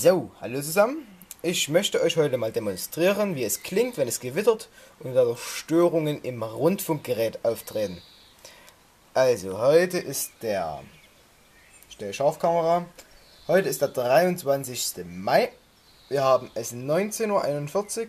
So, hallo zusammen. Ich möchte euch heute mal demonstrieren, wie es klingt, wenn es gewittert und dadurch Störungen im Rundfunkgerät auftreten. Also, heute ist der... Stell Scharfkamera. Heute ist der 23. Mai. Wir haben es 19:41 Uhr.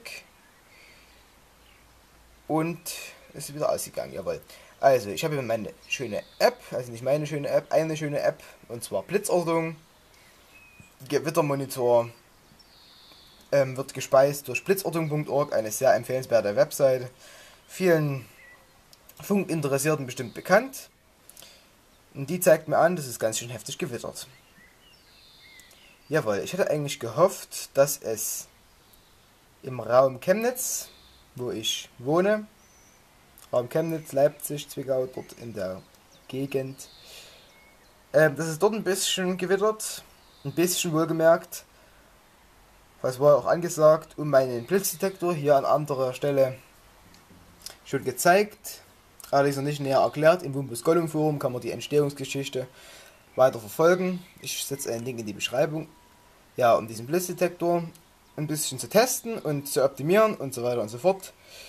Und es ist wieder ausgegangen, jawohl. Also, ich habe meine schöne App, also nicht meine schöne App, eine schöne App, und zwar Blitzortung. Gewittermonitor wird gespeist durch blitzortung.org, eine sehr empfehlenswerte Website. Vielen Funkinteressierten bestimmt bekannt. Und die zeigt mir an, dass es ganz schön heftig gewittert. Jawohl, ich hätte eigentlich gehofft, dass es im Raum Chemnitz, wo ich wohne, Raum Chemnitz, Leipzig, Zwickau, dort in der Gegend, dass es dort ein bisschen gewittert, ein bisschen wohlgemerkt. Was war auch angesagt, um meinen Blitzdetektor hier an anderer Stelle schon gezeigt, allerdings noch nicht näher erklärt. Im Wumbus Gollum Forum kann man die Entstehungsgeschichte weiter verfolgen. Ich setze einen Link in die Beschreibung. Ja, um diesen Blitzdetektor ein bisschen zu testen und zu optimieren und so weiter und so fort.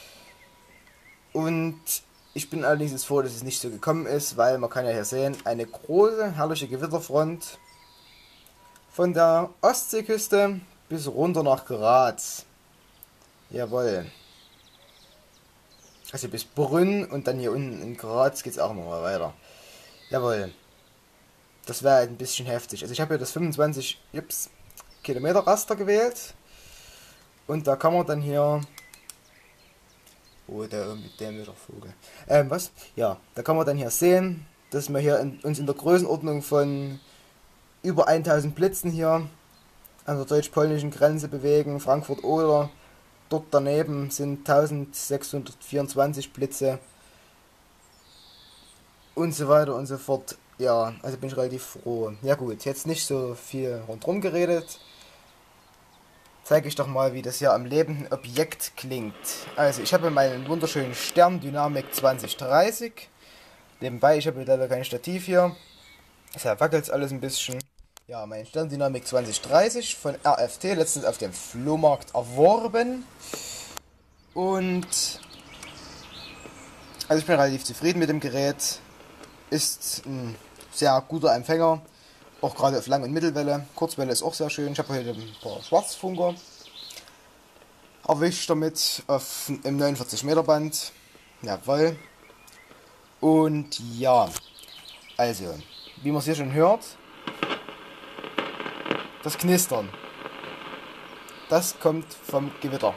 Und ich bin allerdings jetzt froh, dass es nicht so gekommen ist, weil man kann ja hier sehen, eine große, herrliche Gewitterfront von der Ostseeküste bis runter nach Graz. Jawohl. Also bis Brünn und dann hier unten in Graz geht es auch nochmal weiter. Jawohl. Das wäre halt ein bisschen heftig. Also ich habe hier das 25 Kilometer Raster gewählt. Und da kann man dann hier... Oh, der mit dem wieder Vogel. Was? Ja, da kann man dann hier sehen, dass wir hier uns in der Größenordnung von über 1000 Blitzen hier an der deutsch-polnischen Grenze bewegen. Frankfurt-Oder. Dort daneben sind 1624 Blitze. Und so weiter und so fort. Ja, also bin ich relativ froh. Ja gut, jetzt nicht so viel rundherum geredet. Zeige ich doch mal, wie das hier am lebenden Objekt klingt. Also, ich habe meinen wunderschönen Stern Dynamic 2030. Nebenbei, ich habe leider kein Stativ hier. Deshalb wackelt es alles ein bisschen. Ja, mein Stern Dynamic 2030 von RFT, letztens auf dem Flohmarkt erworben. Und also ich bin relativ zufrieden mit dem Gerät. Ist ein sehr guter Empfänger. Auch gerade auf Lang- und Mittelwelle. Kurzwelle ist auch sehr schön. Ich habe heute ein paar Schwarzfunker erwischt damit im 49 Meter Band. Jawohl. Und ja, also, wie man es hier schon hört, das Knistern, das kommt vom Gewitter.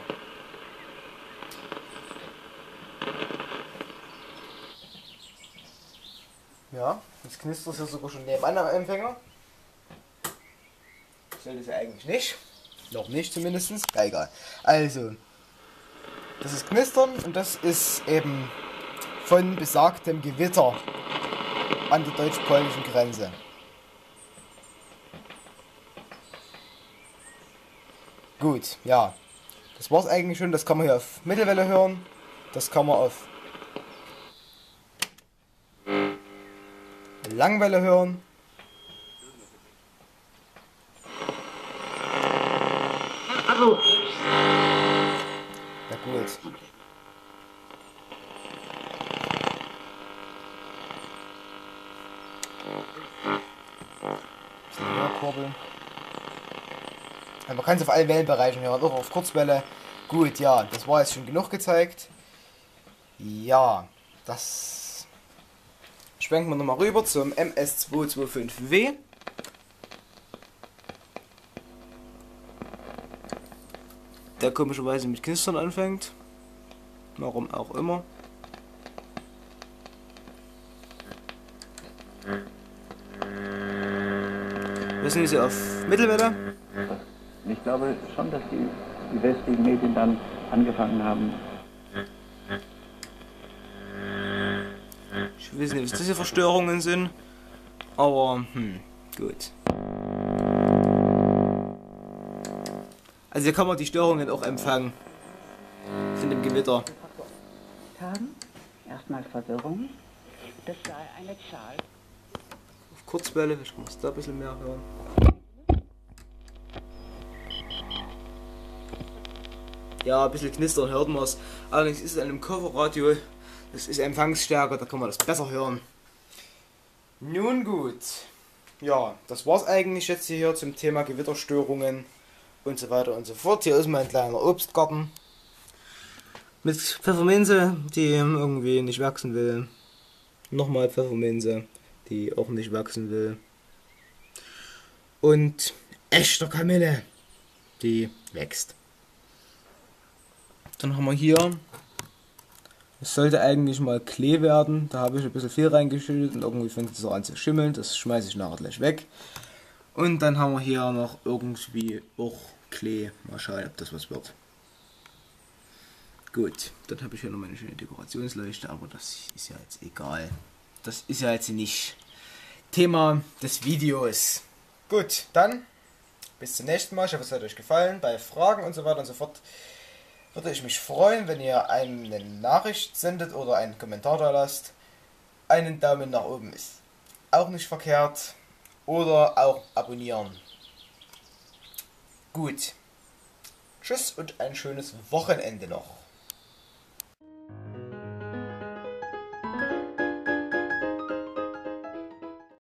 Ja, das knistert hier sogar schon nebenan am Empfänger. Sollte es ja eigentlich nicht. Noch nicht zumindest. Ja, egal. Also, das ist Knistern und das ist eben von besagtem Gewitter an der deutsch-polnischen Grenze. Gut, ja. Das war's eigentlich schon. Das kann man hier auf Mittelwelle hören. Das kann man auf Langwelle hören. Also. Na gut. Bisschen höher kurbeln. Man kann es auf allen Wellenbereichen hören, auch auf Kurzwelle. Gut, ja, das war jetzt schon genug gezeigt. Ja, das schwenken wir nochmal rüber zum MS225W. Der komischerweise mit Knistern anfängt. Warum auch immer. Wir sind jetzt hier auf Mittelwelle. Ich glaube schon, dass die westlichen Medien dann angefangen haben. Ich weiß nicht, was das hier für Störungen sind. Aber, gut. Also hier kann man die Störungen auch empfangen. Von dem Gewitter. Haben erstmal Verwirrung. Das sei eine Zahl. Auf Kurzwelle, ich muss da ein bisschen mehr hören. Ja, ein bisschen knistern hört man es. Allerdings ist es an einem Kofferradio, das ist empfangsstärker, da kann man das besser hören. Nun gut. Ja, das war's eigentlich jetzt hier zum Thema Gewitterstörungen und so weiter und so fort. Hier ist mein kleiner Obstgarten mit Pfefferminze, die irgendwie nicht wachsen will. Nochmal Pfefferminze, die auch nicht wachsen will. Und echter Kamille, die wächst. Dann haben wir hier, es sollte eigentlich mal Klee werden, da habe ich ein bisschen viel reingeschüttet und irgendwie fängt es auch an zu schimmeln, das schmeiße ich nachher gleich weg. Und dann haben wir hier noch irgendwie auch Klee, mal schauen, ob das was wird. Gut, dann habe ich hier noch meine schöne Dekorationsleuchte, aber das ist ja jetzt egal. Das ist ja jetzt nicht Thema des Videos. Gut, dann bis zum nächsten Mal. Ich hoffe, es hat euch gefallen. Bei Fragen und so weiter und so fort würde ich mich freuen, wenn ihr eine Nachricht sendet oder einen Kommentar da lasst. Einen Daumen nach oben ist auch nicht verkehrt. Oder auch abonnieren. Gut. Tschüss und ein schönes Wochenende noch.